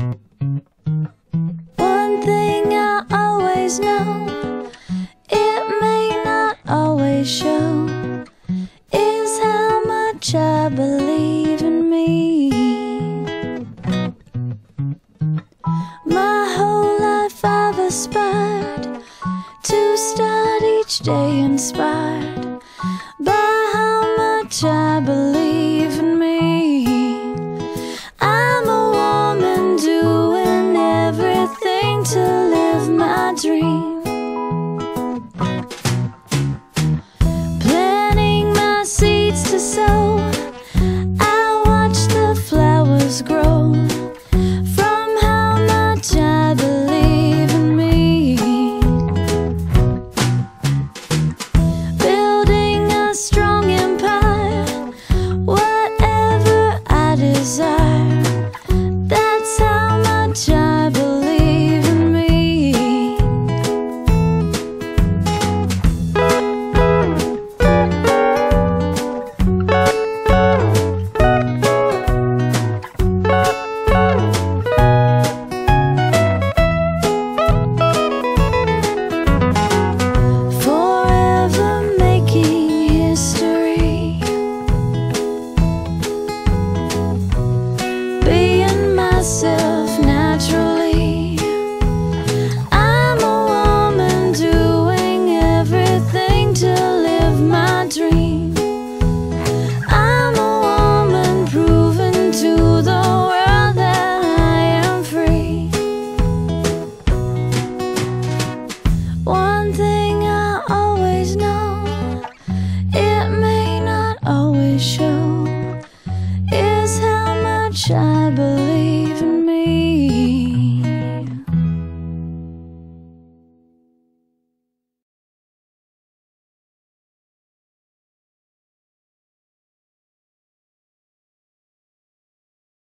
One thing I always know, it may not always show, is how much I believe in me. My whole life I've aspired to start each day inspired by how much I believe in me. I'm a woman doing everything to live my dream, planting my seeds to sow. I watch the flowers grow from how much I believe in me. Building a strong empire, whatever I desire, that's how much I believe in me. Forever making history, being myself naturally. I'm a woman doing everything to live my dream. I'm a woman proving to the world that I am free. One thing I always know, it may not always show, is how much I believe in me.